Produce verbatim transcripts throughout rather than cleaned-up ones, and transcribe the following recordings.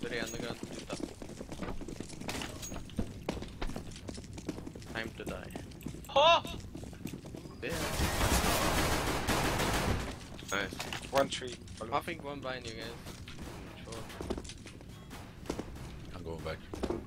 Battery underground. Time to die. Oh! Yeah. Nice. One tree. I think one behind you guys. Sure. I'm going back.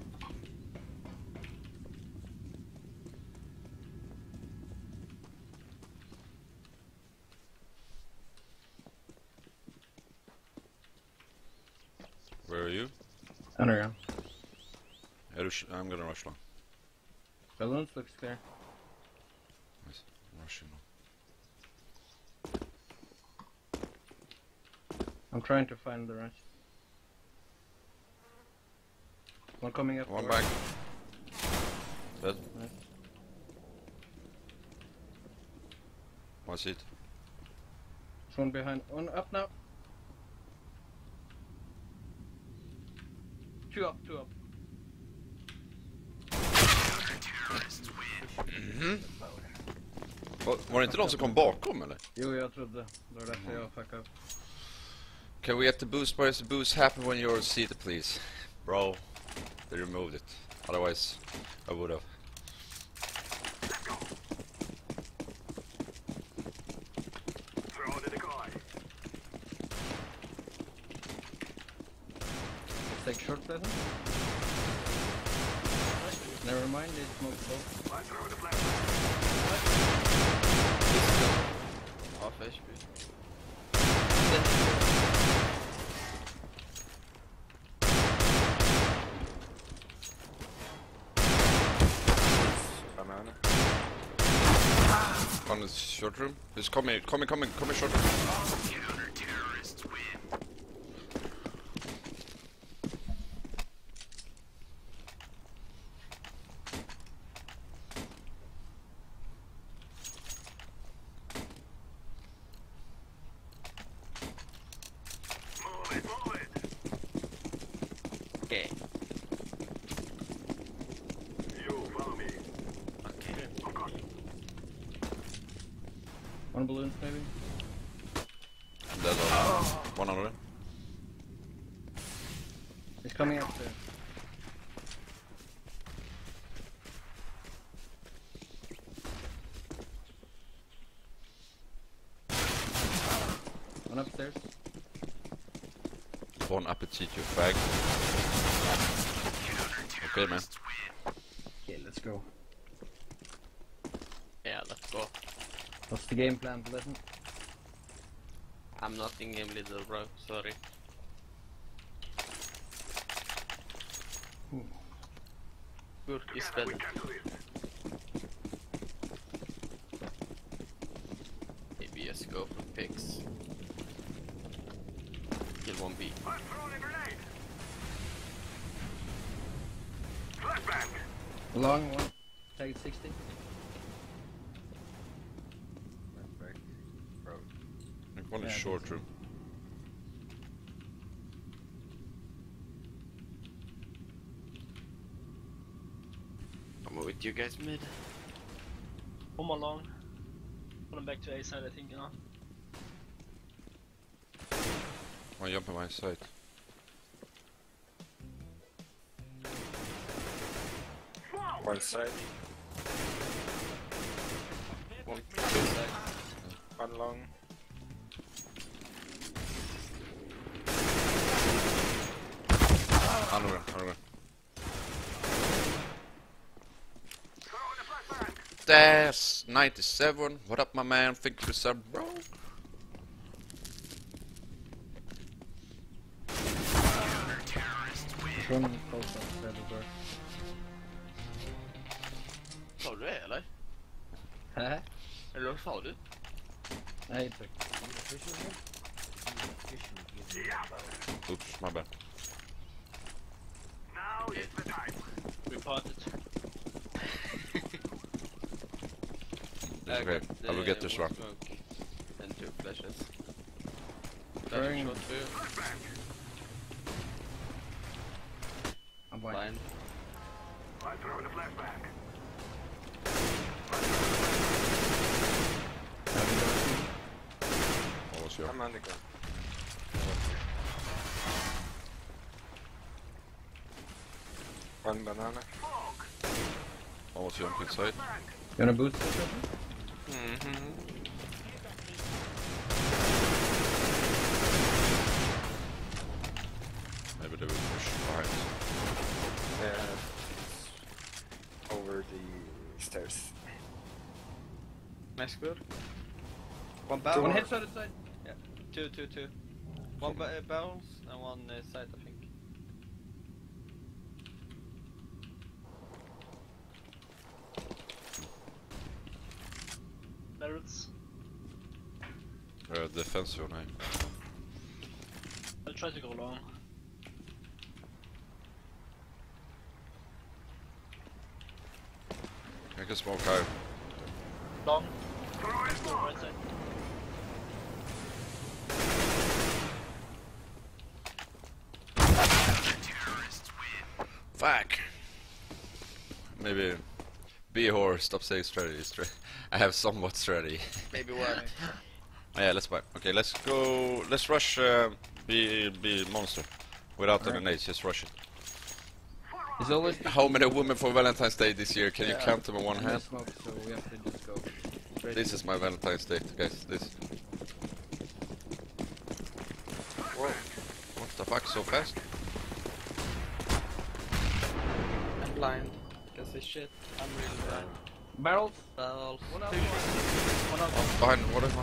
Where are you? Underground. Är du, I'm gonna rush long. Balloons looks clear. Nice. I'm rushing long. I'm trying to find the rest. One coming up. One the back. right. Dead. Nice. One seat. There's one behind. One up now. Two up, two up. Mhm. Var, var det inte de som kom bakom eller? Jo, jag trodde. Det var därför jag fuckade upp. Can we get the boost? Where does the boost happen when you're seated, please? Bro, they removed it. Otherwise, I would have. Let's take short pleasant. Never mind, they smoked both. Half H P. Banana. On the short room. He's coming, coming, coming, coming short room. Counter-terrorists win. Move it, move it. Okay. You follow me. Okay. Of course. One balloon, maybe. Dead on. One under. He's coming up there. One upstairs. Bon appetit, you fag. Okay, man. Okay, let's go. Yeah, let's go. What's the game plan, Pleasant? I'm not in game leader, bro. Sorry. Ooh. Good is Together we better. can do this. Maybe just go for picks. Kill one B. I'm throwing a grenade. Flashbang. Long one. Tag sixty. I think one is Yeah, I short think so. room. I'm with you guys mid. One more long. Put him back to A side, I think, now. One jump on my side. One side. One side. One long. Underground, underground. Throwing a flashbang. That's ninety-seven. What up, my man? Thank you for sub, bro. Counter-terrorists win. There's one close upstairs as well. Sa du det eller? Hä? Eller vad sa du? Nej, it's okay. Oops, my bad. Now is the time. Reported. It's okay. I will get this one. Smoke and two flashes. Throwing- Flash shot two. Flashbang. I'm blind. Blind. I'm throwing a flashbang. What was your? I'm underground. One banana. Almost jump inside. You wanna boost this? Mm-hmm. Maybe they will push behind. Yeah. Over the stairs. Nice, good. One Two barrel. One more. hit side side. Two, two, two. One ba uh, barrels and one uh, side, I think. Barrels. Uh, defensive now. I'll try to go long. I can smoke high. Long. Go right side. Fuck! Maybe be a whore, stop saying strategy. Stra I have somewhat strategy. Maybe one. Yeah, let's buy. Okay, let's go. Let's rush uh, B, B monster. Without any nades, just rush it. It's always How many women for Valentine's Day this year? Can you Yeah. count them on one no hand? smoke, so we have to just go. straight This to- is my Valentine's Day, guys. This. Whoa. What the fuck, so fast? I'm blind. Can see shit. I'm really blind. Barrels. Barrels. One out. Two shit. One out. Behind, what is one?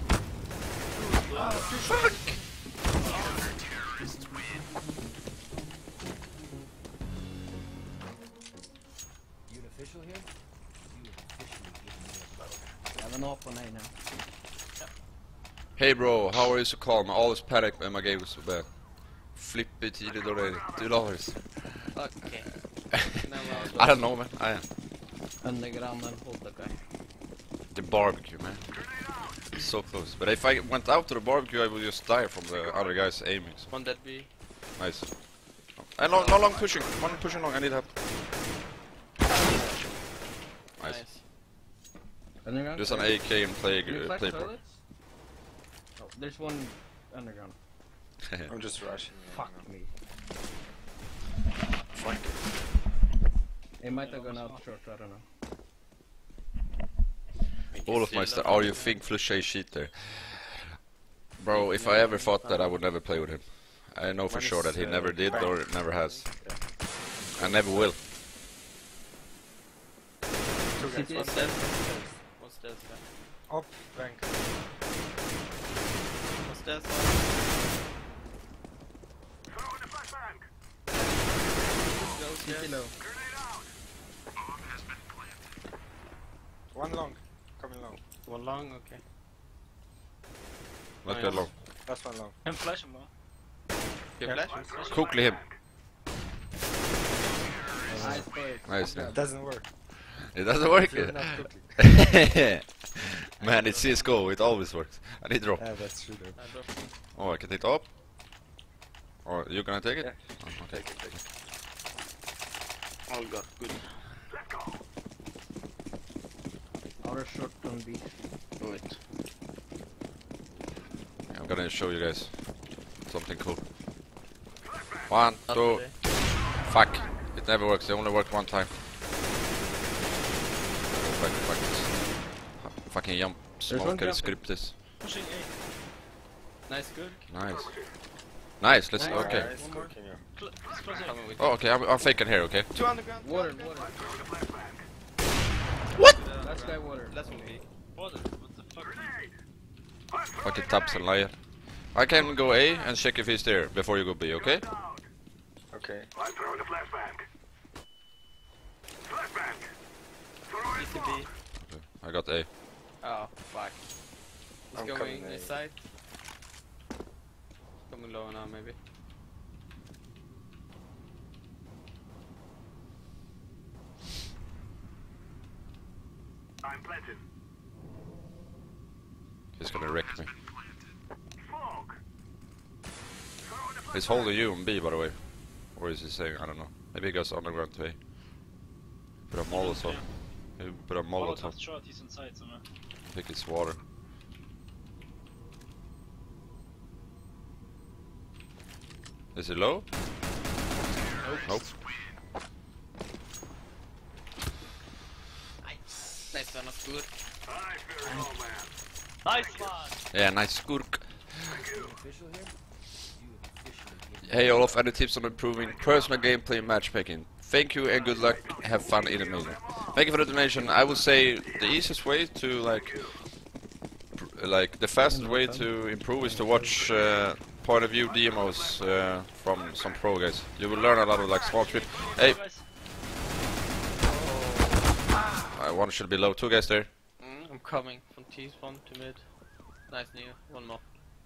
You official here? You officially giving me a vote. I have an off on A now. Hey bro, how are you so calm? I always panic when my game was so bad. Flippy tidigt already. Two dollars. Okay. I don't know man, I am. Undergrannen håller guy. The barbecue man. So close. But if I went out to the barbecue I would just die from the other guys aiming. So. One dead B. Nice. And no, no long pushing. One pushing long, I need help. Nice. Nice. Underground. There's an A K in play, Can you uh, flash play board. toilets? Oh, there's one underground. I'm just rushing. Fuck me. Fuck. It might have gone out short, I don't know. Olofmeister, are you think Flushay cheater? Bro, if I ever thought that I would never play with him. I know for Mine sure is, that he uh, never did bank. or never has. Yeah. I never will. Two guys. City One is stairs. dead. One stairs guy. Up. Bank. One stairs. Throw in the flashbang. Go City stairs. low. Grenade out. Bomb has been planted. One long. Coming long. One long, okay. Not Nice. good long. Last one long. And flash him long. You Yeah. flash? Quickly him. Nice bird. Nice. It doesn't work. It doesn't work. You're not cooking. Man, it's C S G O, it always works. I need drop. Yeah, that's true though. I dropped him. Oh, I can take it up. Or you gonna take it? Yeah. Oh, okay. Take it, take it. All got good. Let's go. Outer short on B. Do it. I'm gonna show you guys something cool. One, Not two, today. fuck. It never works, it only worked one time. Fuck, fuck this. Fucking jump. one Smoker jumping. script this. Pushing A. Nice, good. Nice. Nice, let's, Nice. okay. Nice One more. cooking, yeah. Cl it's close A. Coming with Oh, okay, I'm, I'm faking here, okay? Two underground. two Water, underground. water. Throw in the flashbang. Uh, Last guy water. Last one B. Water. What the fuck? Grenade. I'm throwing Fucking a taps and liar. I can go A and check if he's there before you go B, okay? grenade out. Okay. I'm throwing the flashbang. Flashbang. Throw in Easy smoke. B. I got A. Oh, fuck. He's I'm going coming this A. side. Coming low now, maybe. I'm planted. He's gonna wreck me. Smoke. Throw in the He's flashbang. holding you on B, by the way. Or is he saying, I don't know. Maybe he goes underground to A. Put a Molotov. He put a Molotov. Molotov shot. He's inside somewhere. I think it's water. Is it low? Nope. Nice, and that's good. I fear no man. Nice one! Yeah, nice skurk. Thank you. Official here? You have officially given Hey Olof, any tips on improving personal gameplay and matchmaking? Thank you and good luck. Have fun in the meeting. Thank you for the donation. I would say the easiest way to like, pr- like the fastest way to improve is to watch uh, point of view demos uh, from some pro guys. You will learn a lot of like small trip. Hey, Guys, uh, one should be low. Two guys there. Mm, I'm coming from T spawn to mid. Nice new. One more.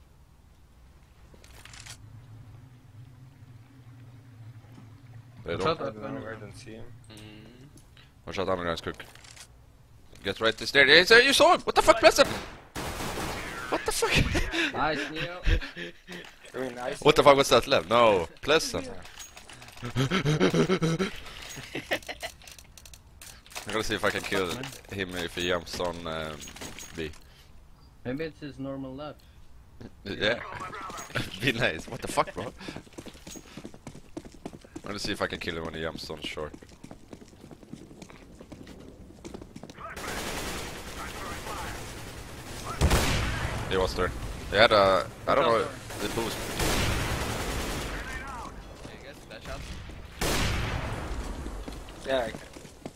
They Shut don't. up. I don't know, I don't see him. Mm. Watch out, underground cook. Get right this there. Hey, sir, you saw him. What the fuck, Pleasant? What the fuck? Nice, Neo. I mean, I see What the fuck was that left? No, Pleasant. I'm gonna see if I can kill him if he jumps on um, B. Maybe it's his normal lap. Yeah. Be nice. What the fuck, bro? I'm gonna see if I can kill him when he jumps on short. He was there. They had a, I don't know, the boost. There you go. Flash out. Yeah, I can.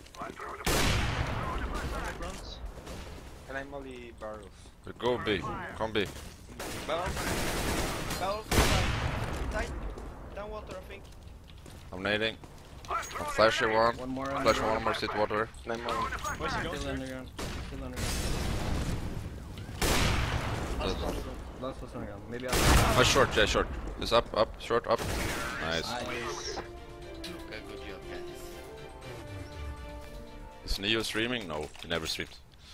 bronze. Can I molly barrels? Go B. Come B. Barrel. Barrel. Tight. Down water, I think. I'm nading. I'm flashing one. One more Flashing underground. one more sit water. Nine more. Where's he going? Still underground. Still underground. Last one underground. Last was underground. Maybe I'll... Oh, short, yeah, short. It's up, up, short, up. Nice. Nice. Okay, good job, guys. Is Neo streaming? No, he never streams.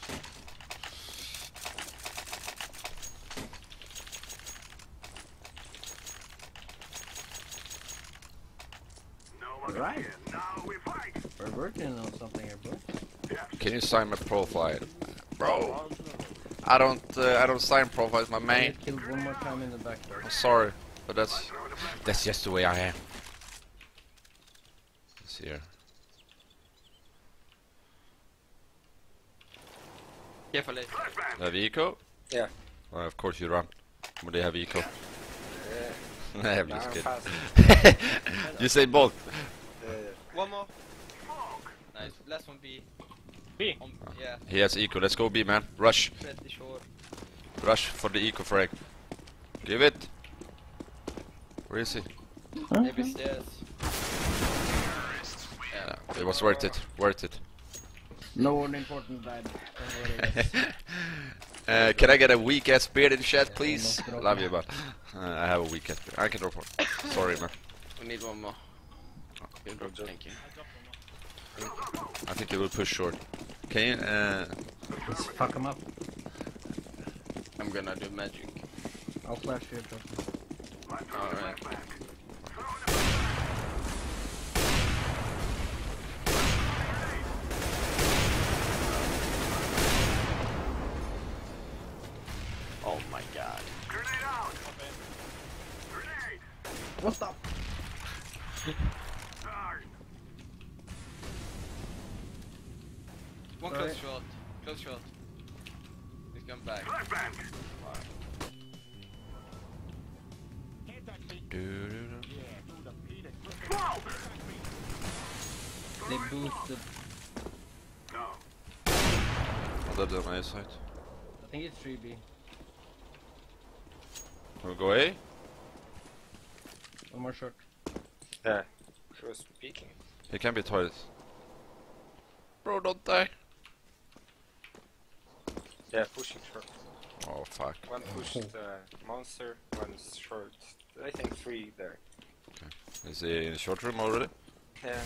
No one Right. here. Now we fight. We're working on something here, bro. Can you sign my profile? Bro, I don't, uh, I don't sign profiles, my I man. get killed one more time in the back door. I'm sorry, but that's, that's just the way I am. Let's see here. Careful, Ace. They have eco? Yeah. Well, of course you run. When they have eco. Yeah. I'm Now just I'm kidding. fast. You say both. Uh, One more. Nice. Last one B. B. On, yeah, He has eco. Let's go B, man. Rush. pretty short. Rush for the eco frag. Give it. Where is he? Maybe stairs. Yeah, it was worth it. Worth it. No one important died. Don't worry, guys. Uh, can I get a weak ass beard in chat, please? almost broke Love my- you, but uh, I have a weak ass beard. I can drop one. Sorry, man. We need one more. Good Good job. Thank you. I dropped one more. I think they will push short. Can you? Uh, Let's fuck him up. I'm gonna do magic. I'll flash you, trust me. Alright. Oh my god. Grenade out. Grenade. What's up? Charge. One Sorry. close shot. Close shot. He's come back. Flashbang. doo-doo-doo. Smoke. They boosted. No. Oh, that's on my side. I think it's three B. Can we go A? One more short. yeah. She was peeking. He can be toilet. Bro, don't die. Yeah, pushing short. Oh fuck. One pushed uh, monster, one's short. I think three there. Is he in the short room already? Yeah.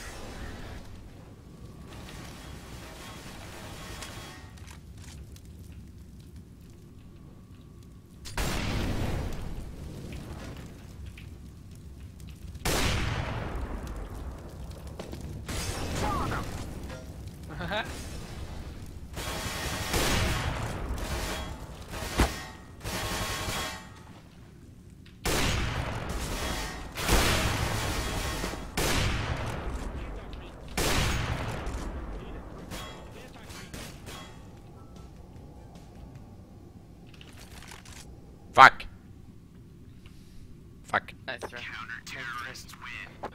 Fuck. Fuck. Nice try. Nice try.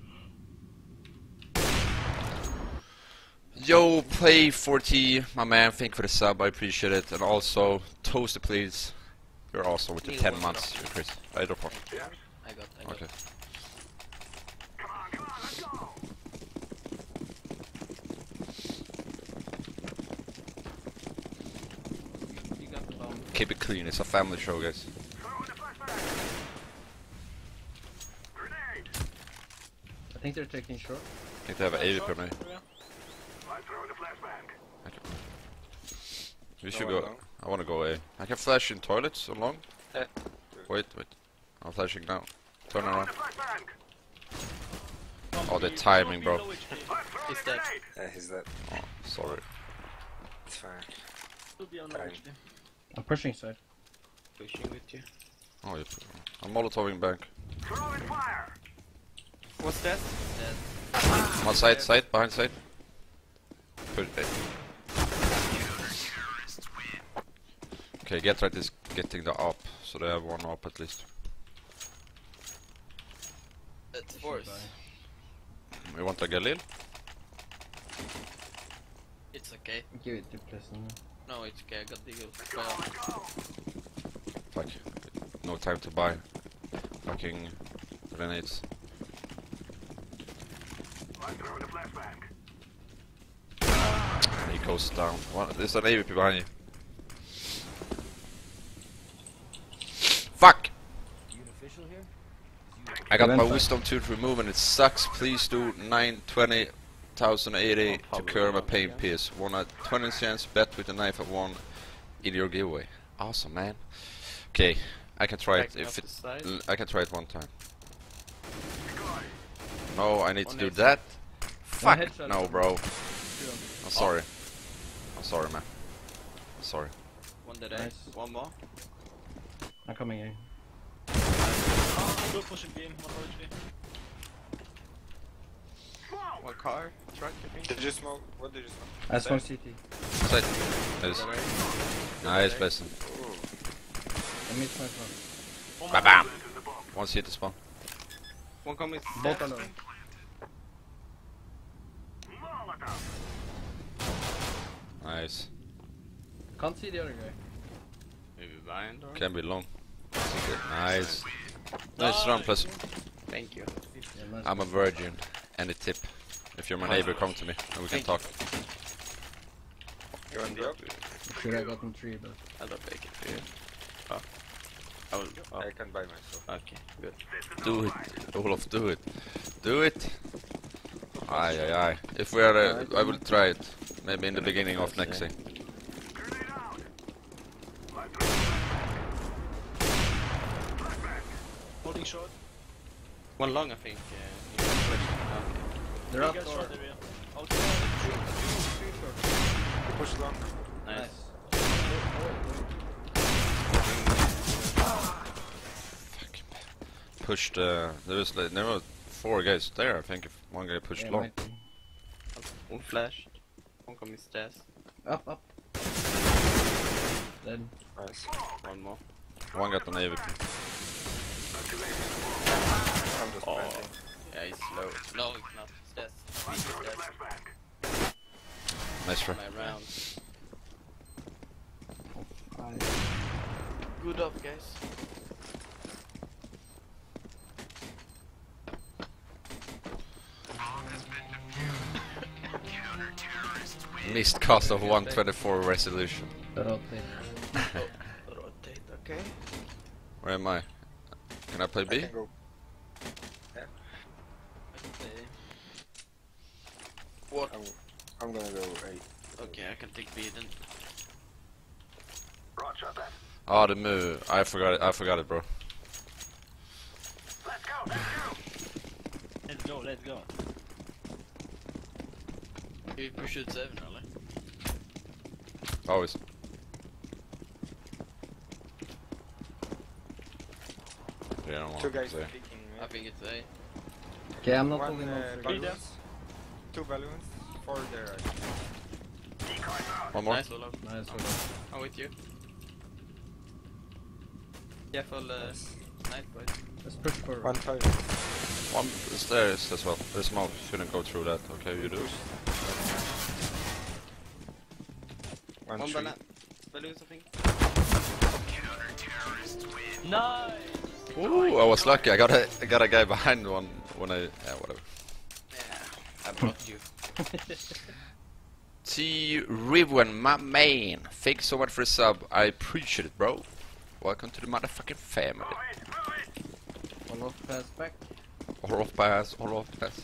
Yo, play forty, my man. Thank you for the sub. I appreciate it. And also, Toasty, please. You're awesome with the Me ten one months. You're crazy. I drop one. I got, I got. Okay. Come on, come on, let's go. You got the bomb. Keep it clean. It's a family show, guys. Throw in the flashbang. Grenade. I think they're taking short. I think they have an eighty per me. I'm throwing the flashbang. We should No, I go. don't. I wanna go A. I can flash in toilets along. Yeah. Wait, wait. I'm flashing now. Turn Throw in around. the flashbang. Oh, the timing, bro. I'm throwing He's a dead. grenade. Yeah, he's dead. Oh, sorry. It's fine. Will be on low H P. I'm pushing side. Pushing with you. Oh, you I'm molotoving bank. Throw in fire. What's that? Dead. One side, side, behind side. Push A. Okay, get right is getting the up, so they have one up at least. It's force. We want a Galil? It's okay. Give it to Pleasant. No, it's okay. I got the eagle. Go, let's go. Fuck. No time to buy. Fucking grenades. I'm throwing the flashbang. He goes down. One, there's an A V P behind you. Fuck! You an official here? I got Event my back. wisdom tooth removed and it sucks. Please do nine twenty thousand eighty to cure my pain piece. Won a twenty chance bet with a knife of one in your giveaway. Awesome, man. Okay, I can try it Backing if off it. the side. l- I can try it one time. Guy. No, I need to One do hit. that. Fuck headshot. no, bro. I'm sorry. I'm sorry, man. Sorry. One dead. Nice. One more. I'm coming in. Go pushing beam, one low H P. Smoke. One car. Truck, I think. Did you smoke? What did you smoke? I smoke C T. Side. Nice. Nice, blessing. Ooh. I missed my phone. One Bam more. bam. Into the bomb. One city spawn. One coming. Both are low. Molotov. Nice. Can't see the other guy. Maybe behind or. Can be long. Nice. Nice run, plus. Thank you. Yeah, nice. I'm a virgin. Any tip? If you're my neighbor, come to me and we can Thank talk. You on the up? Should have gotten three, but I'll not make it for you. Oh. I will go. Oh. I can buy myself. Okay, good. Do it, Olof, do it. Do it! Aye, aye, aye. If we are, uh, I will try it. Maybe in the beginning of next thing. Grenade out. I'm throwing the flashbang. Holding short. One long, I think. Uh, okay. they're You up guys door. short area. Okay. Push long. Nice. Pushed, uh, there was like, there were four guys there, I think, if one guy pushed Yeah, long. might be. One flash. One coming stairs. Up, up. Dead. Nice. One more. One got an A V P. I'm just Oh. planting. Yeah, he's low. No, he's not. Stairs. He's Throw the stairs. flashbang. Nice try. My round. I... Good up, guys. Missed cost of one twenty-four resolution. Rotate. Rotate, okay. Where am I? Can I play I B? can go. Okay. What? I'm, I'm gonna go A. Okay, I can take B then. Roger that. Oh, the move. I forgot it. I forgot it, bro. Let's go. Let's go. Let's go, let's go. Vi pushar ut seven eller? Always. Yeah, I don't want Two to guys say. peeking I me. think it's A. Okay, I'm not One holding uh, on. balloons. Two balloons. Four there. I think. Decoys out. One more. Nice, Olof. Nice. I'm with you. Careful, uh, night boys. Let's push forward. One toilet. One stairs as well. There's smoke. Shouldn't go through that. Okay, you do. One One tree. banana. Balloons, I think. Nice! Ooh, I was lucky. I got a I got a guy behind one when I yeah whatever. Yeah, I blocked you. T Riven, my man. Thanks so much for the sub. I appreciate it, bro. Welcome to the motherfucking family. One off pass back. Or off pass, or off pass.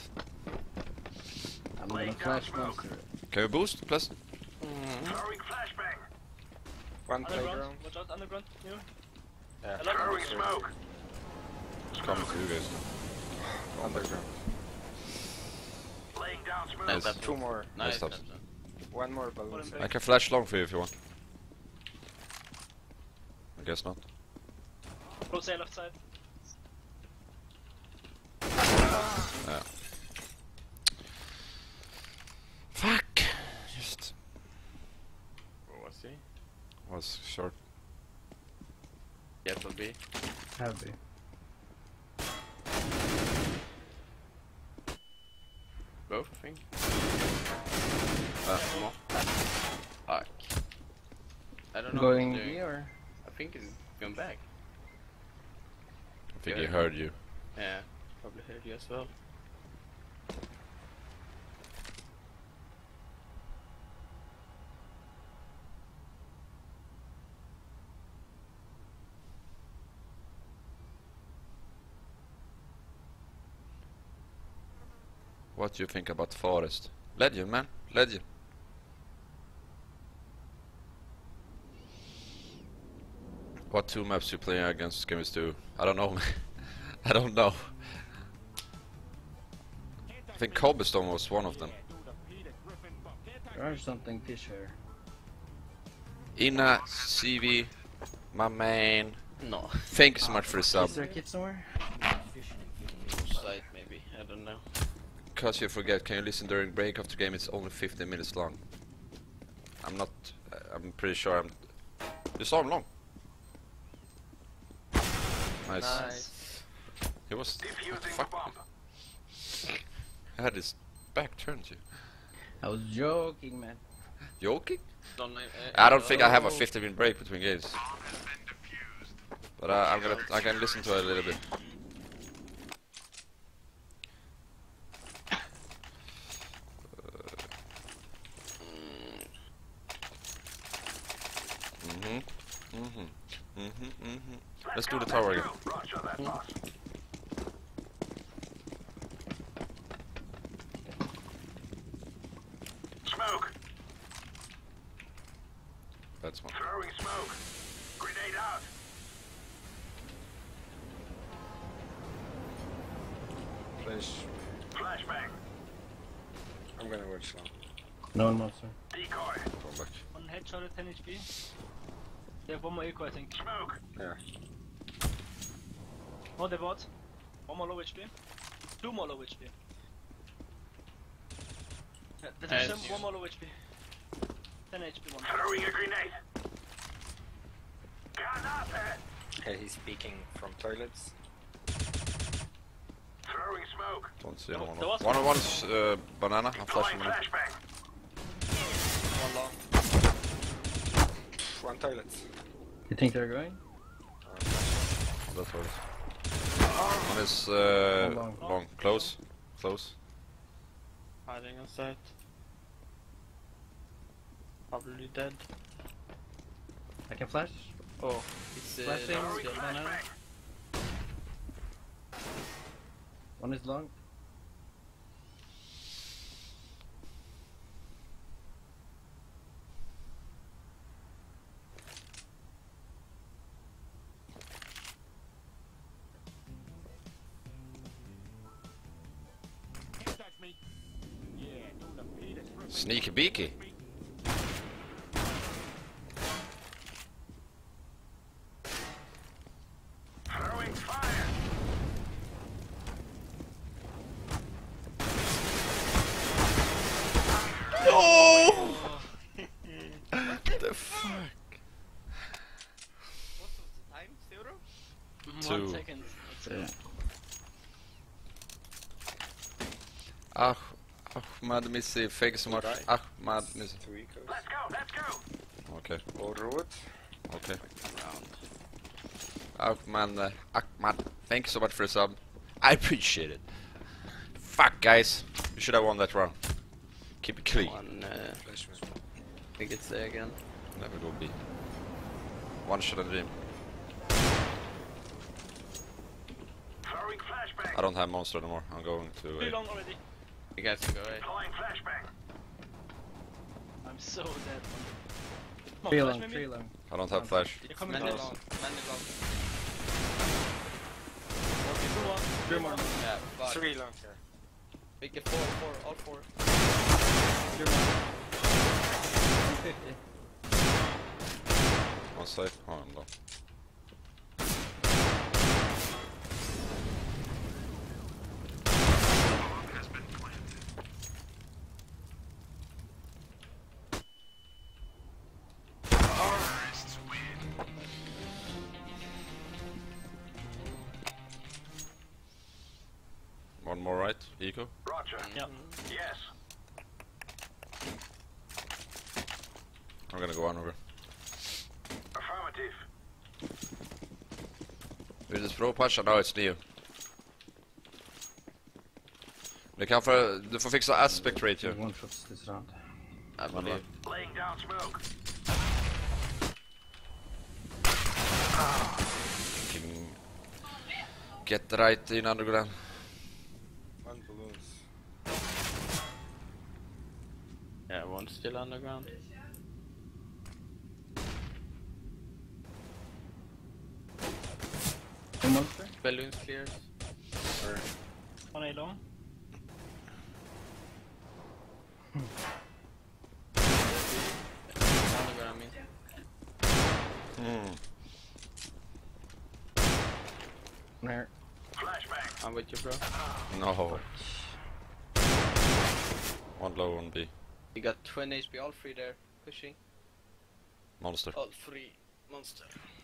I'm gonna flash monster. Can we boost? Plus. Throwing flashbang. One Underground, playground. watch out, underground, you. Yeah. I love Throwing it. smoke. It's coming to you guys. Underground. Laying down smoke. Nice. There's two more. Nice. stops. Nice. One more balloon. Put him set. I can flash long for you if you want. I guess not. Close A left side. Yeah. Fuck. Just What was he? was short. Careful B. Heavy. Both, I think. Uh, Fuck. I don't know Going what he's doing. B or? I think he's going back. I think he Yeah. heard you. Yeah, probably heard you as well. What do you think about Forest? Legend, man. Legend. What two maps you playing against Games two? I don't know. I don't know. I think Cobblestone was one of them. There are something fish here. Ina, C V, my man. No. Thank you so much for the sub. Is there a kid somewhere? Site maybe, I don't know. Because you forget, can you listen during break of the game? It's only fifteen minutes long. I'm not. Uh, I'm pretty sure I'm. You saw him long. Nice. Nice. He was. What the Defusing the fuck? bomb. I had his back turned to you. I was joking, man. Joking? Don't, uh, I don't think I have a oh. fifteen minute break between games. But uh, I'm gonna. I can listen to it a little bit. Mhm. Mhm. Mhm. Mhm. Let's do the tower again. Roger that, boss. Smoke. That's one. Throwing smoke. Grenade out. Flash. Flashbang. I'm gonna watch long. No one monster. Decoy. Go back. One headshot at ten H P. They have one more eco, I think. Smoke. Yeah. Oh, they bought. One more low H P. Two more low H P. Yeah, that is Nice. him, one more low H P. ten H P one. Throwing a grenade. Granate. Hey, he's speaking from toilets. Throwing smoke. Don't see There anyone. was- there was One one. one is uh, banana. I'm Deploying flashing banana. flashbang. One long. One toilet. You think they're going? That's what it is. One is uh, Long. long. Close. Close. Hiding on site. Probably dead. I can flash. Oh, it's uh, Flashing. last kill, banana. One is long. Sneaky beaky. Throwing fire. No! What the fuck? What was the time still? Ah, Ahmad Missi, thank you so much. Right. Ahmad Missi. Two ecos. Let's go, let's go. Okay, Overwood. okay. Ahmad, uh, Ahmad, thank you so much for the sub. I appreciate it. Fuck, guys. We should have won that round. Keep it clean. One, uh, Flash was I think it's there again. Never go B. One shot and dream. Throwing flashbang. I don't have monster anymore. I'm going to Too A. long already. You guys can go A. Deploying flashbang. I'm so dead. Come on, Three flash long, maybe? three long. I don't have flash. You're coming Many close. long, many long. Two more. Three more. Yeah, fuck. three long here. Make it four, four, all four. Three more. one fifty. One side. Oh, I'm low. One more right, Eco. Roger. Yeah. Yes. I'm gonna go on over. Affirmative. Vill du throw punch? No, it's Neo. Du kan få, du får fixa aspect ratio. One shots this round. I believe. Laying down smoke. Fucking get right in underground. One balloons. Yeah, one's still underground. One monster. Balloons clears. One A long. Underground, I mean. Hmm. One here. Flashbang. I'm with you, bro. No. One low, one B. You got twenty H P, all three there. Pushing. Monster. All three. Monster.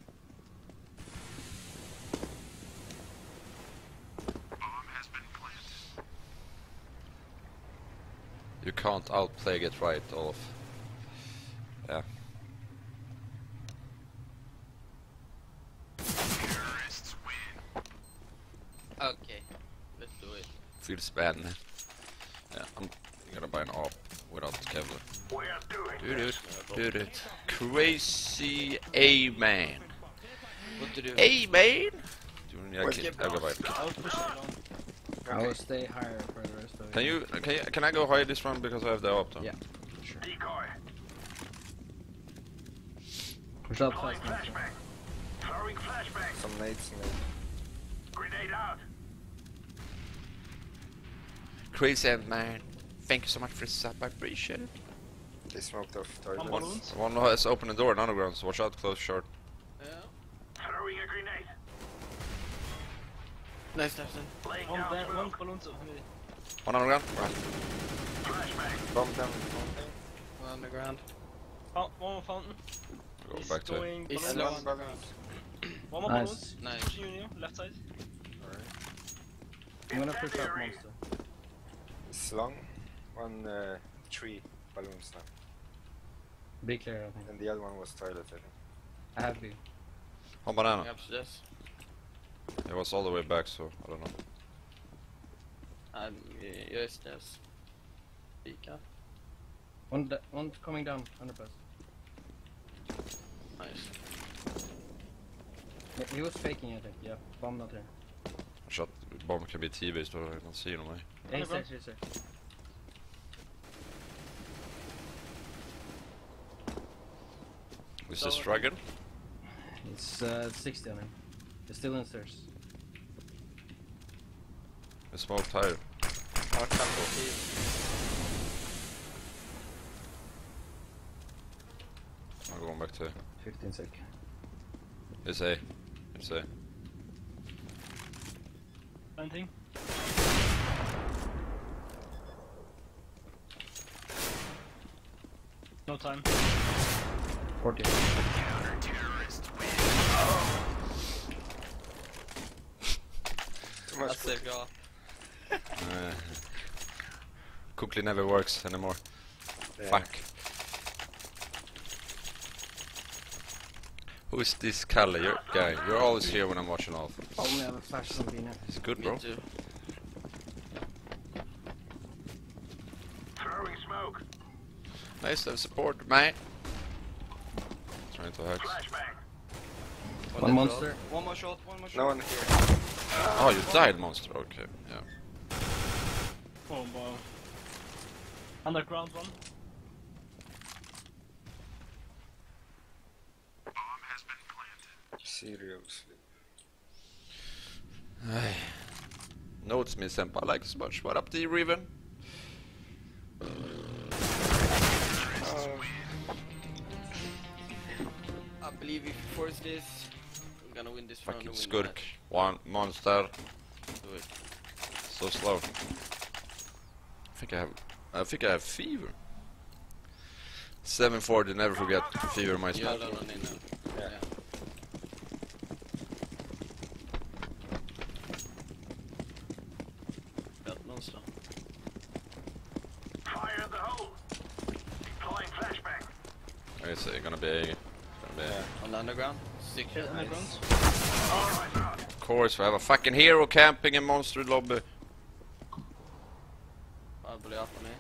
You can't outplay Get Right, Olaf. Yeah. Okay. Let's do it. Feels bad, man. Yeah, I'm gonna buy an A P without Kevlar. We are doing Dude, this. dude, dude. Crazy A-man. What to do? A-man! Du är en jävla Where's kid. Get Jag går bara. I will push it long. I will stay higher for the rest of Can you, can you, can I go high this one because I have the A P though? Yeah. Sure. Decoy. Push up Deploying fast, monster. flashbang. Throwing flashbang. Some nades in it. Grenade out. Crazy A-man. Thank you so much for the sub, I appreciate it. They smoked off One toilets. One, balloons. one has opened the door in underground, so watch out, close short. Yeah. Throwing a grenade. Nice, nice, nice. Laying One, down ba- one smoke. balloon to me. One underground. Flashbang. Bomb them. Fountain. One underground. Fountain, one more fountain. Go He's back to it. going He's balloons. slow One balloon. One more Nice. balloons. Nice. Pushing you, Neo, left side. Alright. I'm gonna push up Incendiary. monster. It's long. One, uh, three balloons now. Be clear, I think. And the other one was toilet, I think. I have B. On banana. Yep, yes. It was all the way back, so I don't know. Um, yes, yes. Pika. One, da- one coming down, one hundred plus. Nice. Yeah, he was faking, I think. Yeah, bomb not here. Shot bomb can be T-based, but I don't see it on me. Yeah, he's Underground. there, he's there. Is this dragon? It's uh, sixty on him. He's still in stairs. The smoke tire. Our couple I'm going back to fifteen sec. it's A. It's A. Anything? No time. forty. Too much. I'll save you all. Uh, Cookly never works anymore. Yeah. Fuck. Who is this Kalle you're, guy? You're always here when I'm watching off. Only have a flash on B now. He's good, Me bro. too. Throwing smoke. Nice to have support, mate. Trying to hurt. Flashbang. One monster. One more shot, one more shot. No one here. Oh, you died, monster. Okay, yeah. Oh wow. Underground one. Seriously. Notes me, Senpai. I like this much. What up, D Riven? Oh, I believe if you force this, we're gonna win this round. Fucking and win skurk. One monster. that. Do it. So slow. I think I have. I think I have fever. seven forty. Never forget fever. My Yeah, smoke. no, no, no, no. Yeah. That monster. Fire in the hole. Deploying flashbang. It's uh, gonna be. Gonna be yeah. On the underground. Sick. Yeah, Nice. underground. Alright, out. Of course, we have a fucking hero camping in monster lobby. Probably up on me.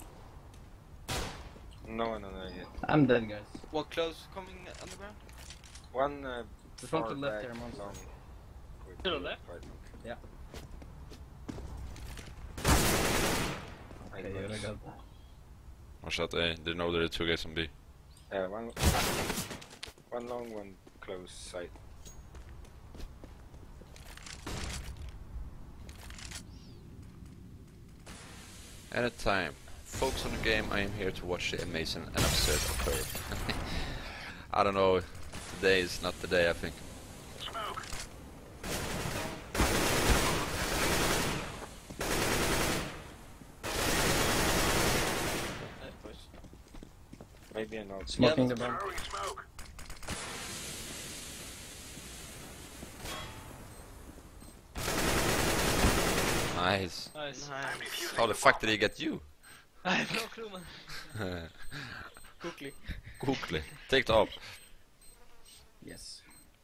No one on there yet. I'm dead, guys. What close coming underground? One uh, There's one far to the left back there, monster. long. with To the the left? right hook. Yeah. I Okay, guess. yeah, I got Or shot A. They know there are two guys on B. Yeah, one, one long, one close sight. Anytime. Focus on the game. I am here to watch the amazing and absurd occur. I don't know. Today is not the day, I think. Smoke. Nice push. Maybe an out. Smoking Yeah, the bomb. Throwing smoke. Nice. Nice. Nice. How the fuck did he get you? I have no clue, man. Quickly. Quickly. Take the up. Yes.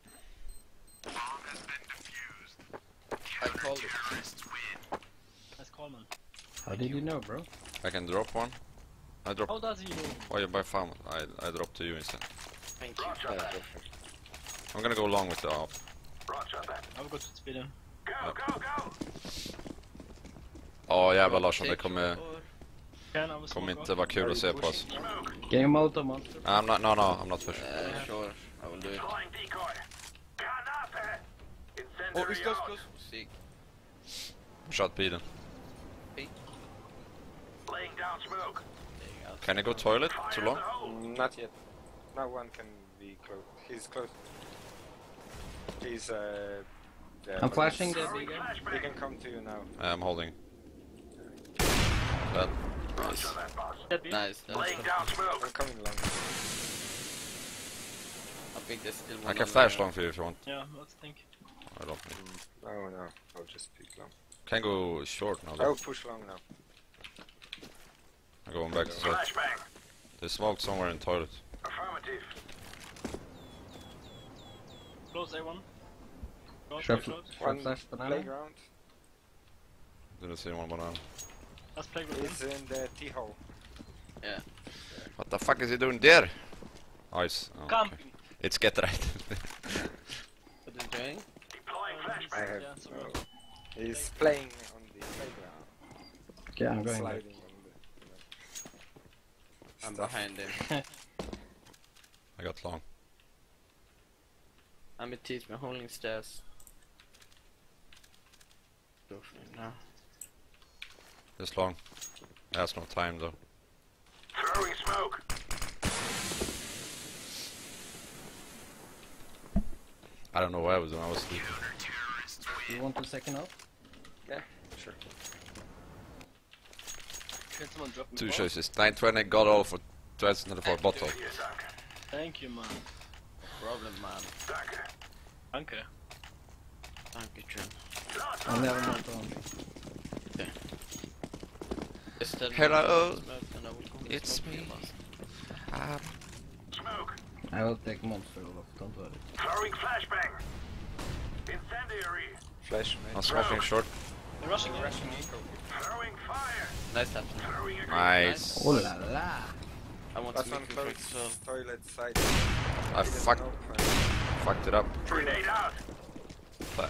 I called it. Nice call, man. How did you know, bro? I can drop one. I drop. How does he know? Why you buy farm? I I drop to you instead. Thank you. Roger that. I'm gonna go long with the op. Roger that. I've got to speed him. Go, go, go. Ja jävlar Larsson, det Take kommer, or- Can I was kommer inte vara kul att se på oss. Can you molotov monster? I'm not, no no, I'm not pushing. Uh, sure, I will do it. Deploying decoy. Granate. Oh, Incendiary it's close, out. close. Sick. Shot bilen. Laying down smoke. There you go. Can I go toilet? Fire Too in long? the hole. Mm, not yet. No one can be close. He's close. He's uh. yeah, I'm but flashing the Throwing big guy. He flashbang. can come to you now. I'm holding. That. Roger that, boss. That be? Nice. That's Laying down smoke. I'm coming long. I think there's still one. I can on flash the- long for you if you want. Yeah, let's think. I don't need. No, no. I'll just pick long. Can go short now though. I'll push long now. I'm going back to side. Flashbang. There's smoke somewhere in toilet. Affirmative. Close A one. Close, Sure. close. One flash banana. playground. Didn't see one banana. Let's play with him. He's in the T hole. Yeah. What the fuck is he doing there? Ice. Oh, okay. Camping. It's get right. What is he doing? Deploying Uh, he's- I have. yeah, so uh, he's playing on the playground. Okay, I'm going back. Sliding on the. You know, I'm stuff. behind him. I got long. I'm a teach me holding stairs. Go for it now. This long. That's no time though. Throwing smoke. I don't know what I was doing. I was sleeping. You want the second up? Sure. Can someone drop me Two balls? choices. nine twenty got all for twenty twenty-four bottle. Yes, Dunker. Thank you, man. Problem, man. Dunker. Danke. Thank you, Trim. Lots I of never them. molotov on me. Just tell me Hello, when to smoke and I will come and it's smoke me. you fast. Um, Smoke. I will take monster, Olof. Don't worry. Throwing flashbang. Incendiary. Flash, I'm mate. smoking short. They're rushing in. Russian eco. Throwing fire. Nice tap. Throwing a Nice. Oh la la! I want to Last one make you close. fix as well. Toilet side. I fucked, fucked it up. grenade out. But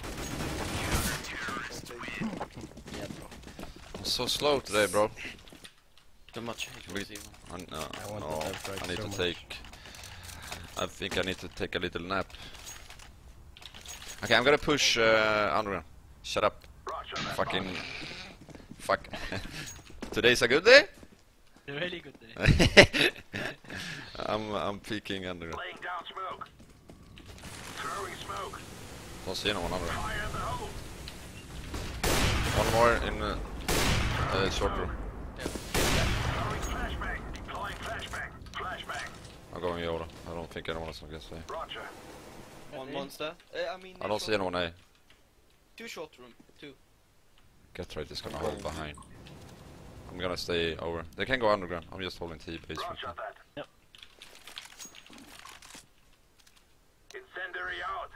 Yeah, bro. I'm so slow today, bro. Too much hate We- was even. I, no, I want no, the left right I need so to much. take. I think I need to take a little nap. Okay, I'm gonna push uh, underground. Shut up. Roger that. Fucking. Fuck. Today's a good day? A really good day. I'm I'm peeking underground. Laying down smoke. Throwing smoke. Don't see anyone under. Fire in the hole. One more in uh, uh, short room. Throwing flashbang. Deploying flashbang. Flashbang. I'm going Yoda. I don't think anyone is gonna say. Roger. One Hey. monster. Uh, I mean. I don't see anyone A. Two short room. Two. Get right is gonna hold behind. I'm gonna stay over. They can go underground. I'm just holding T base. Roger that. Yep. Incendiary out.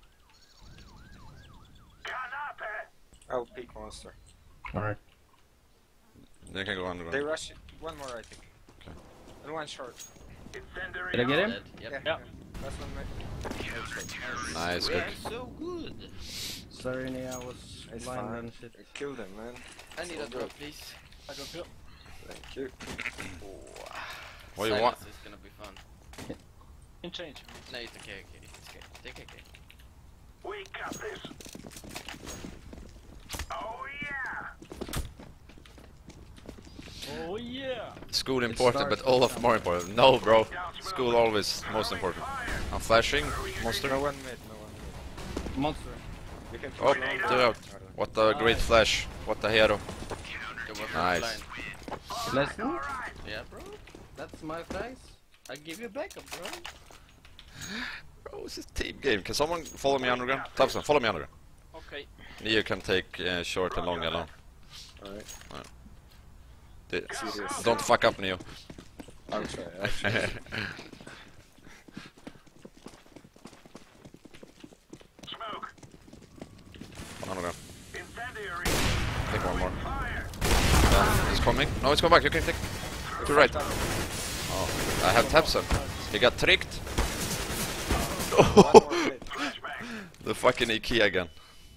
Canapé. I'll peek monster. Alright. They can go underground. They rush it. One more, I think. Okay. And one short. Incendiary Did I get out. him? Dead. Yep. Yeah. Last one, mate. Nice, We good. are so good. Sorry, Nia, I was It's blind fine. and shit. I killed him, man. I need a So drop, good. please. I got you. Thank you. What do you want? Silence is gonna be fun. In change. No, it's okay, okay. It's okay. Take okay. We got this. Oh yeah. Oh yeah! School It important, but starts all with of more important. No, bro. Down smoke. School always most important. Fire. I'm flashing. Monster. No one mid, no one mid. Monster. You can Oh, peek Grenade they're out. What a great flash. What a hero. It was Nice. offline. Lesson? Alright. Yeah, bro. That's my prize. I give you backup, bro. Bro, it's a team game. Can someone follow me underground? Thompson, follow me underground. Okay. You can take uh, short and long alone. Alright. The- Serious. Don't fuck up, Neo. I'll try. I'll try. Smoke. One underground. Incendiary. Take one more. Fire. Yeah, he's coming. No, he's coming back. You can take to right. Oh, I have Thompson. He got tricked. One more mid. Flashbang. The fucking IKEA gun.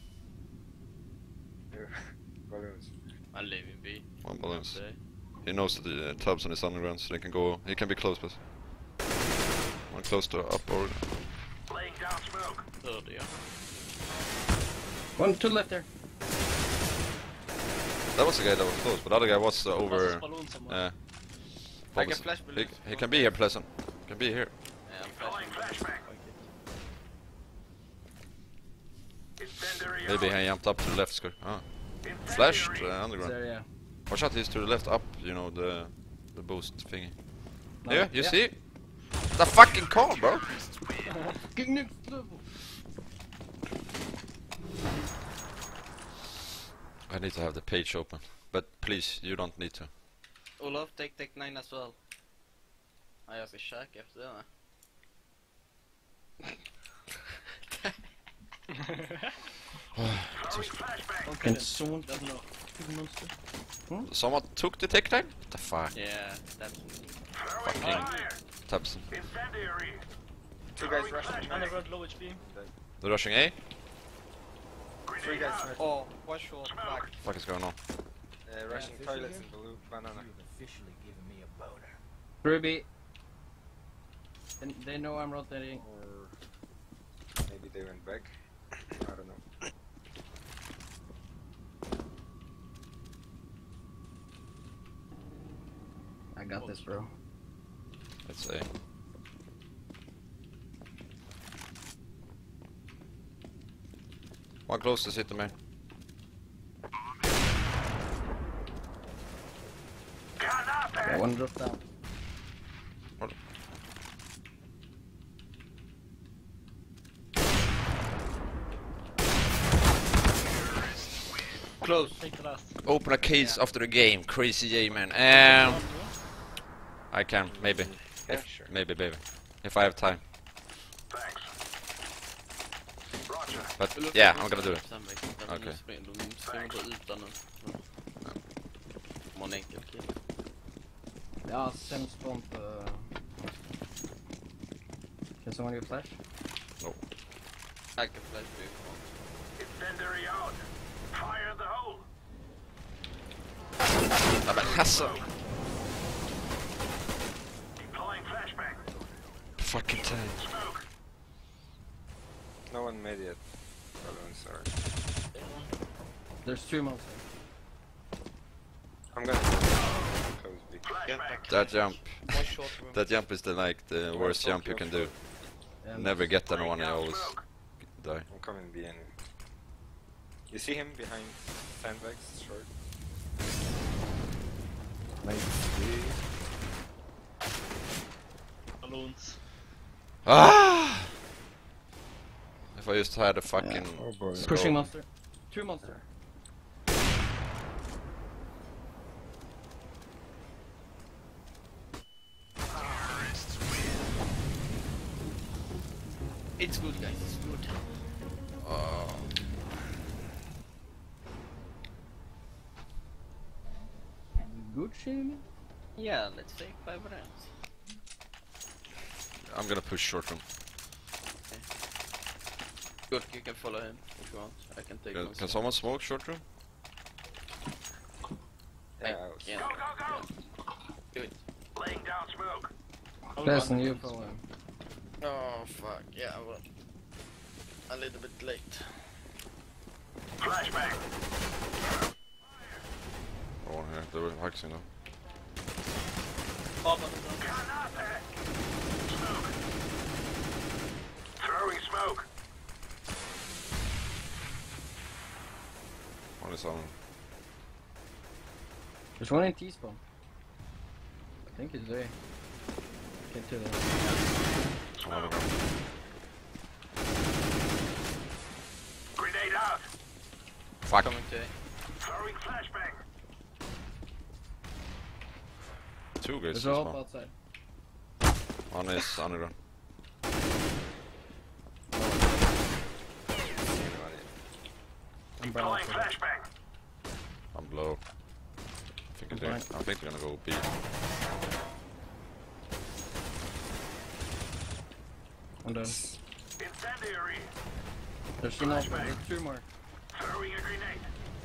Balloons. I live in B. One balloons. Say. He knows that the uh, Thompson is underground, so they can go. He can be close, but one close to up or. Laying down smoke. Third, yeah. One to the left there. That was the guy that was close, but the other guy was uh, There's over. a balloon somewhere. Uh, I can opposite. flash He, balloons. he can be here, Pleasant. Can be here. Yeah, I'm Deploying flashing. flashbang. Incendiary Maybe out. he jumped up to the left. Score. Ah. Incendiary. Flashed uh, This underground. area. Watch out, he's to the left up. You know the the boost thingy. No, Yeah, you yeah. see? The fucking call, bro. Fucking next level. I need to have the page open, but please, you don't need to. Olof, take take nine as well. I ska käka efter det. Throwing flashbang. Don't kill Can him. someone Doesn't know. kill monster? Someone took the tech time? What the fuck? Yeah, that's Throwing Fucking- fire. Thompson. Incendiary. Two guys rushing On the mid. road, low H P. They're rushing A? Three Grenade guys out. mid. Oh, one short back. What the fuck is going on? Uh, rushing toilets in blue. Banana. officially given me a boner. Ruby. They, they know I'm rotating. Or maybe they went back. I don't know. I got this, bro. Let's see. One close to city, man. Canapé. Yeah, one drop down. What? close. Take the last. Open a case after the game. Crazy J, man. Um, I can, maybe. Yeah, If, sure. maybe, maybe. If I have time. Thanks. Roger. But yeah, I'm gonna do it. Okej. Okej. De springer på ytan nu. De har en enkel kill. Ja, sämst bomb. Uh... Can someone get flash? I can flash you. Incendiary out. Fire the hole. Ja, men Hassan! Deploying flashbang. Fucking time. Smoke. No one made yet. Balloon, sorry. There's two monsters. I'm gonna close B. Flashbang. That jump. One short room. That jump is the like the worst jump you can do. And Never get anyone, Laying I down always smoke. die. I'm coming B anyway. You see him behind sandbags, short? Balloons. Ah! If I just had a fucking Oh boy. skull. pushing monster. Two monster. It's good guys, it's good. Oh. Gucci? Yeah, let's take five rounds. I'm gonna push short room. Good, you can follow him if you want. I can take Can, one can side. someone smoke short room? Yeah, I was- Yeah. Go, go, go. Do it. Laying down smoke. Best and you follow him. Oh fuck, yeah, well. A little bit late. Flashbang. I want here. They were hexing now. Pop on the ground. Granate. Smoke. Throwing smoke. One is on. There's one in T-spawn. I think it's there. Can't tell that. One on the ground. Grenade out. Fuck. Coming to A. Throwing flashbang. Two guys. There's in a hope spawn. outside. One is underground. see anyone yet. I'm brown. Deploying flashbang. I'm low. I think, I'm they're, fine. I think they're gonna go B. I'm done. Incendiary. There's two more. There's two more. Throwing a grenade.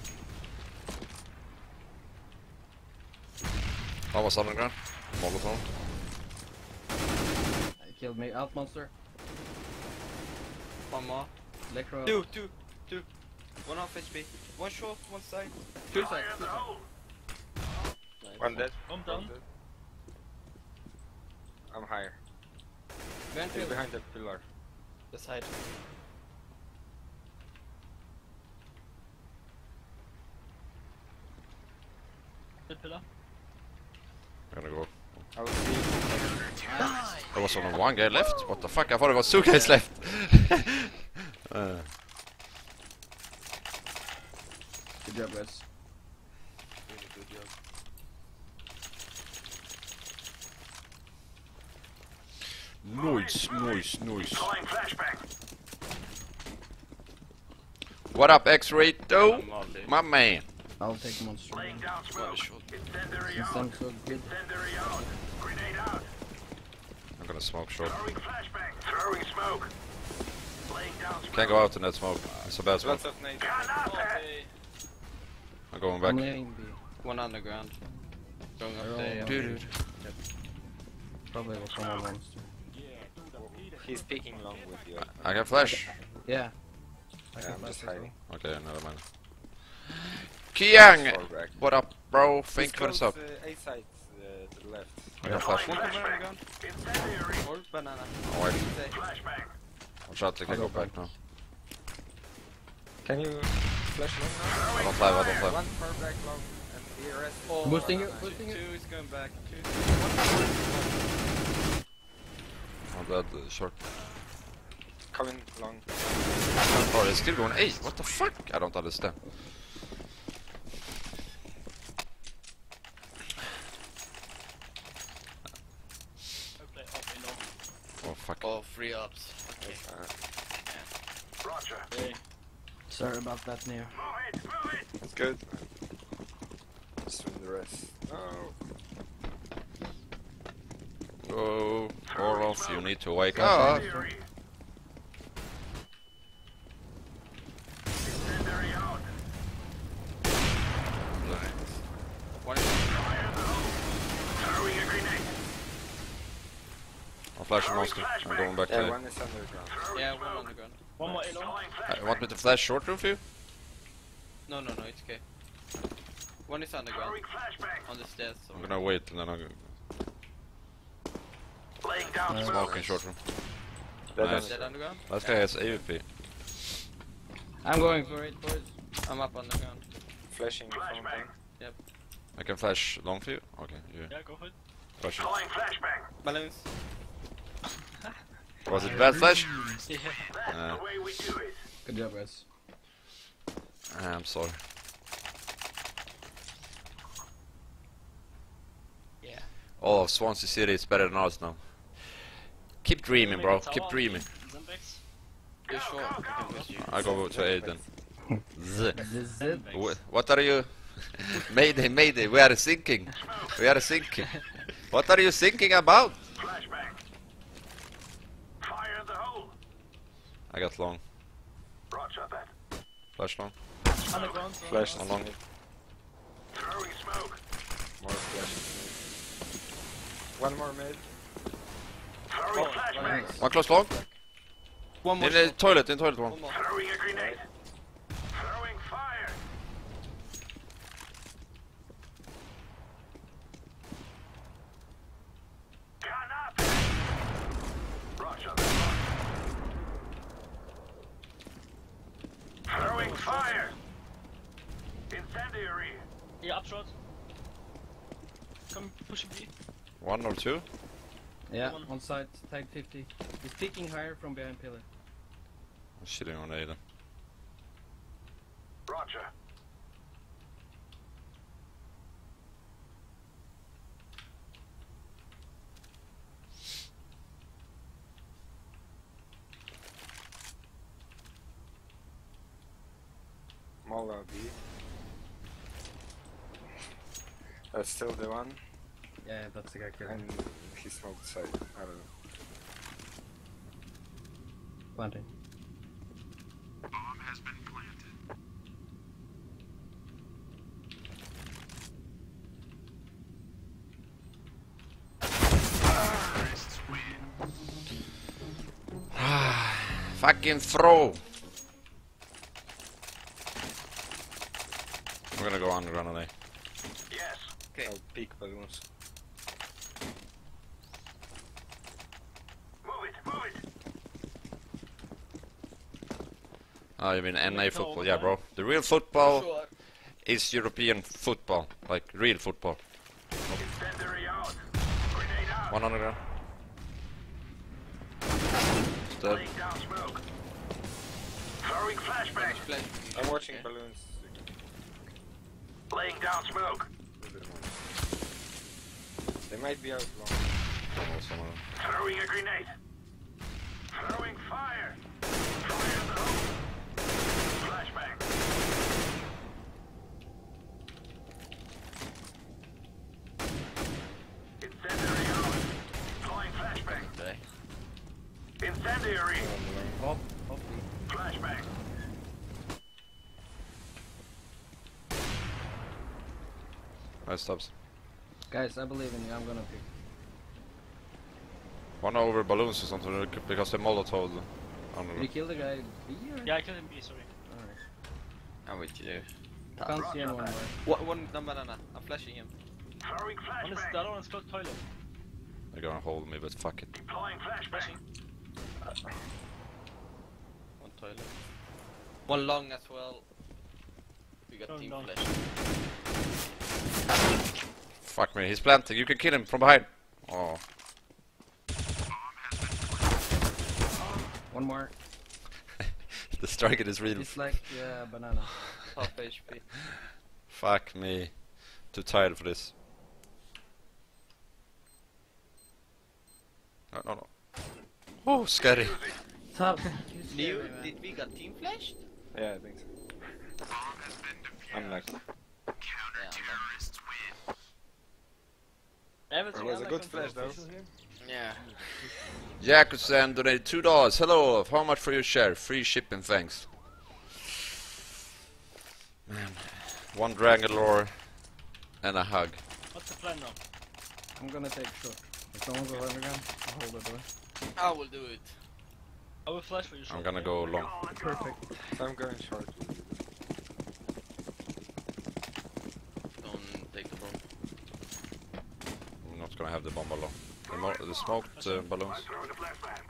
One was underground. Molotov. He killed me. Out monster. One more. Electro. Two, two, two. One off H P. One short, one side. Two side, Fire two the side. hole. One dead. I'm One done. dead. I'm higher. Behind He's pillar. behind the pillar. The side. Mid pillar. I'm gonna go. I will see. There was only one guy left. What the fuck? I thought there was two guys left. uh, Good job, guys. Really good job. noise, noise, noise. Deploying flashbang. What up, X-Ray? Oh, I'm all day. my man. I'll take monster. Laying down smoke. shot. Incendiary Since out. I'm so good. Incendiary out. Grenade out. I'm gonna smoke short. Throwing flashbang. Throwing smoke. Laying down smoke. Can't go out in that smoke. It's a bad smoke. Lots of nades. Granate. I'm going I'm back. laying B. One underground. Going up They're there. all- yeah. Dude. Probably was one monster. He's peeking long with you. I can flash. Yeah. I Yeah, can I'm flash just as well. hiding. Okay, never mind. Kiang! Fall back. What up, bro? He's Thank you for the close, sub. uh, A side uh, to the left. I can flash. One coming Flashbang. underground. Incendiary. Or banana. Oh, wait. Say. Flashbang. Watch out, they can go back now. Can you flash long now? I don't have, I don't have. One far back long and the rest. Oh, Boosting banana. it, boosting it. Two is going back. Two. I'm dead, uh, short. Coming long. Oh, they're still going A. What the fuck? I don't understand. free ups. Okay. Uh, Roger. Hey. Sorry about that, Neo. Move it, move it. that's good. Just win the rest. Oh. Oh, Orloff, you need to wake Got up. that. Theory. Incendiary out. One is Fire the hole. Throwing a grenade. I'm flashing monster. I'm going back Yeah, to one is underground. Throwing yeah, one smoke. underground. One more A long. Deploying I flashbang. want me to flash short roof you? No, no, no, it's okay. One is underground Throwing flashbang. on the stairs. I'm gonna wait and then I'm gonna Laying down Uh, smoke. smoke in short room. Dead Nice. Dead underground? Last guy has A W P. I'm going for it, boys. I'm up underground. Flashing the phone Flashbang. thing. I can flash long for you? Okay, you Yeah, go for it. flash it. Deploying flashbang. Balloons. Was it bad flash? Yeah. That's Uh. the way we do it. Good job, guys. I'm sorry. Yeah. Oh, Swansea City is better than us now. Keep dreaming, bro. Maybe Keep tower. dreaming. Zembex. You're sure? I can miss you. I go to A then. Z. This is it. Wh- What are you? Mayday, mayday. We are sinking. We are sinking. What are you thinking about? Flashbang. Fire in the hole. I got long. Roger that. Flash long. Underground. so- Flash How long? Throwing smoke. More flashes. One more mid. Throwing Oh, flashbang. One close long. One more. In the shot. toilet, in toilet one. One more. Throwing a grenade. Throwing fire. Gun up. Roger that. Throwing fire. Incendiary. Yeah, up short. Come pushing B. One or two. Yeah, One. on site, tag fifty. He's peeking higher from behind pillar. I'm shitting on A then. Roger. Mola B. That's still the one. Yeah, that's the guy killing. And he smoked side. I don't know. Planting. Bomb has been planted. Terrorists win. Fucking throw. I'm gonna go underground on A. Yes. I'll peek balloons. Move it. Move it. Oh, you mean N A Yeah, football? no, Yeah, no. bro. The real football Sure. is European football. Like, real football. Incendiary out. Grenade out. One underground. Dead. Laying down smoke. Throwing flashbang. Flash. I'm watching Okay. balloons. Laying down smoke. They might be out long. Almost one of them. Throwing a grenade. Throwing fire. Fire in the hole. Flashbang. Incendiary out. Deploying flashbang. Okay. Incendiary. Off, off B. Flashbang. Nice stops. Guys, I believe in you. I'm gonna pick. One over balloons or something because they molotov. Did you Underground. kill the guy B or? Yeah, I killed him B, sorry. Alright. I'm with you. Can't see anyone more. One, one down banana. I'm flashing him. Throwing One is, the flashbang. other one's close toilet. They're gonna hold me, but fuck it. Deploying Flashing. flashbang. One toilet. One long as well. We got Long, team long. flash. Fuck me, he's planting. You can kill him from behind. Oh, One more. the striker is real. It's like uh, banana. Half H P. Fuck me. Too tired for this. No, no, no. Oh, scary. Stop. New, did we got team flashed? Yeah, I think so. I'm like, Yeah, Everything it was a Alex good and flash though. Yeah. Jakusan donated two dollars. Hello, Olaf. How much for your share? Free shipping, thanks. Man, one dragon lore and a hug. What's the plan now? I'm gonna take short. If someone goes underground, I'll hold the door. I will do it. I will flash for you. I'm gonna go long. Perfect. I'm going short. Don't take the bomb. I'm not gonna have the bomb along. The, mo the smoked uh, balloons. Throw the flashbang.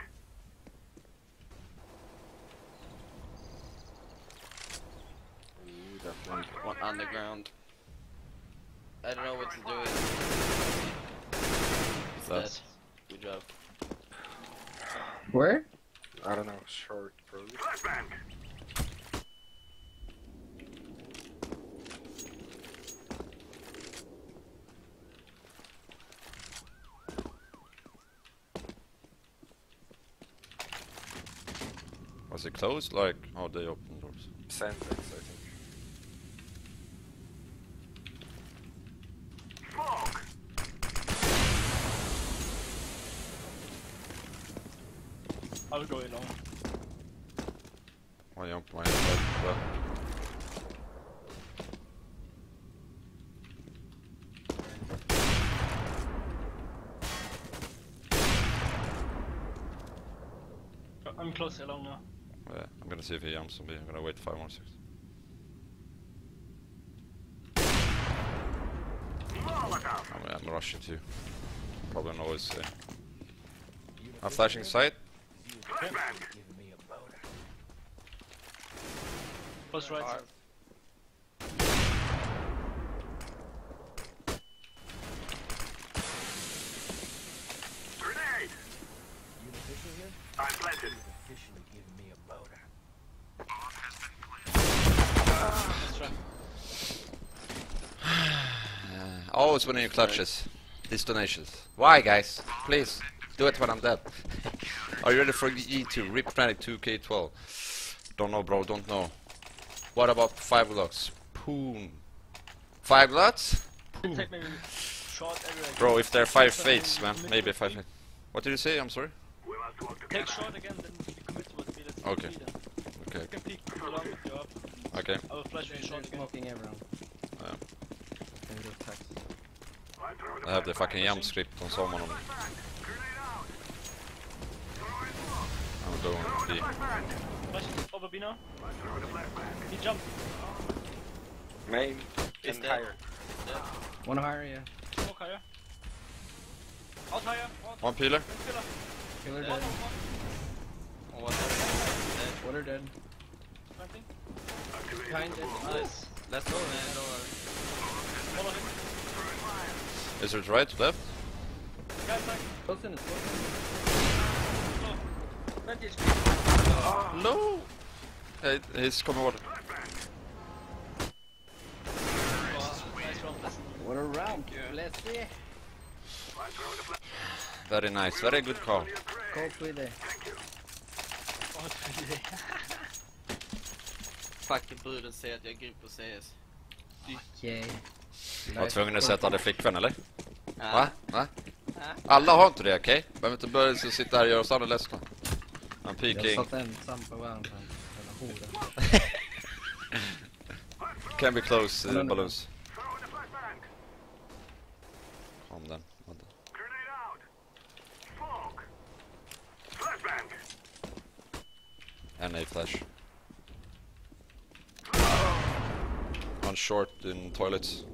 Ooh, that one. One underground. I don't know what to do. It's dead. That's Good job. Where? I don't know, short probably. Flashbang. Was it closed? Like, oh, they opened doors. Sandbags, I think. Smoke. I will go in long. I jumped my head as well. I'm close along now. Yeah, I'm gonna see if he jumps on me. I'm gonna wait five more seconds. Molotov. I'm, I'm rushing too. Probably know his. Uh... I'm flashing sight. Flashbang. Close right side. Grenade. I'm planted. Let's try. Always winning your clutches. These donations. Why, guys? Please do it when I'm dead. Are you ready for E two? Rip Fnatic two K twelve. Don't know, bro. Don't know. What about five blocks? Poon. Five lots? Take maybe short everywhere. Bro, if they're five fates, man. Maybe five fates. What did you say? I'm sorry. We must work Take together. short again, then you commit towards me. Let's Okay. see them. Okay. You can peek along with you up. Okay. I will flash for you They're short again. smoking everyone. Yeah. Can do attacks. I'm throwing I have the fucking jump script on someone on me. flashbang. Grenade out. I'm going B. Flashbang. Flash over B now. I'm throwing the flashbang. He jumped. Main Is and that- higher. One higher, yeah. Smoke higher. Out higher. Out. One peeler. Pillar. Killer One, dead. one, Oh, what the- Water dead. planting. Behind it. Nice. Let's go, man. Don't worry. Follow him. Is it right? Left? Guys, back. Close in, it's close in. Go. twenty H P. No! Hey, he's coming water. Oh, nice round, bless. What a round. Let's see. I'm throwing the flashbang. Very nice. Very good call. Call Swede. Oh, three. Fucking bruden säger att jag är grym på C S. Okej. Jag var tvungen att sätta det flickvän, eller? Ja. Va? Va? Ja. Alla har inte det, okej? Okay? Behöver inte börja så sitta här och göra oss alla ledsna. I'm Jag peeking. satt ensam på varandra. Jävla hora. Can be close, No, no, uh, no. balloons. Throwing the flashbang. Calm down. Grenade out. Smoke. Flashbang. And a flash. One short in toilets. Is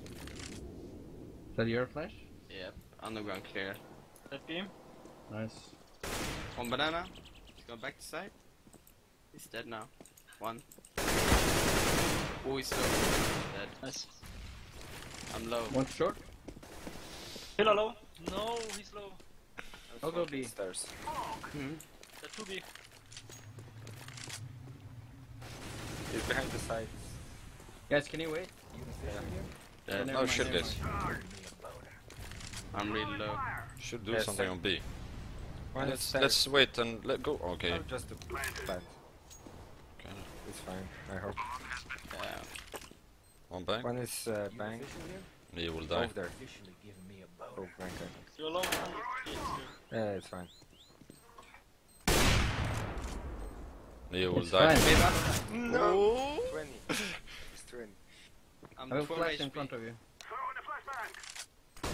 that your flash? Yep. Underground clear. That beam. Nice. One banana. He's going back to side. He's dead now. One. Oh, he's low. Dead. Nice. I'm low. One short. Pillar low. No, he's low. I'll go B. Stairs. The two B. He's behind the sides. Guys, can you wait? Dead. Never Oh mind, shit, never guys. I'm really low. Should do Yes, something sir. on B. One is Let's stairs. let's wait and let go. Okay. Oh, just a plant. Okay. It's fine, I hope. Yeah. One bang. One is uh, bang. You will die. Over there. Officially giving me a boner. Oh, bang. bang. You're alone. Yes, Yeah, it's fine. You will It's die. fine. No! twenty. It's twenty. I'm I will twelve flash H in P. front of you. Throw in a flashbang.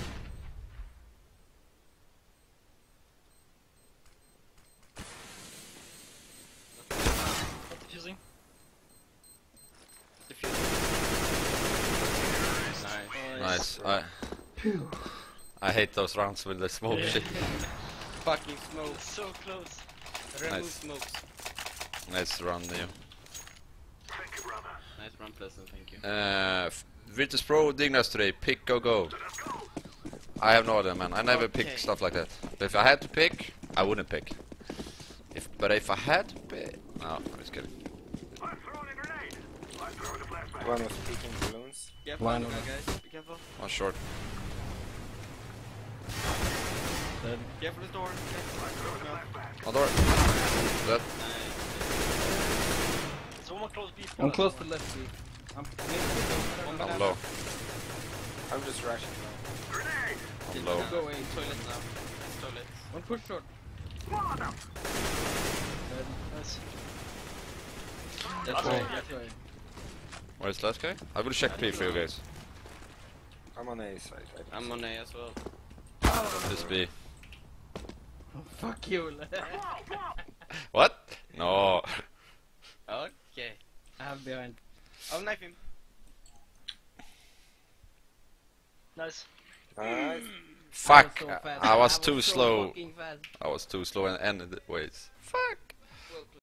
Not defusing. Defuse. Nice. Nice. I I hate those rounds with the smoke Yeah. shit. Fucking smoke. So close. Remove Nice. smokes. Nice run, Neo. Thank you, brother. Nice run, Pleasant, thank you. Uh, F- Virtus Pro Dignas today. Pick or go. I have no idea, man. I never pick Okay. stuff like that. But if I had to pick, I wouldn't pick. If but if I had to pick, no, I'm just kidding. I'm throwing a grenade. I'm throwing a flashbang. One was peeking balloons. Careful, One. underground, guys. Be careful. One short. Dead. Careful the door. Careful. One door. That. Nice. There's one more close B. I'm close to left B. I'm One I'm banana. low. I'm just rushing now. Grenade. I'm low. Go away. Toilet now. Nice toilet. One push short. Molotov. Dead. Nice. That's That's right. right. That's right. Where's the last guy? I will check P for you guys. I'm on A side. I think. I'm on A as well. This B. Oh, fuck you. What? No. Okay. I have behind. I'll knife him. Nice. Nice. Fuck. I was, so fast. I was too so slow. fucking fast. I was too slow and ended it. Wait. Fuck.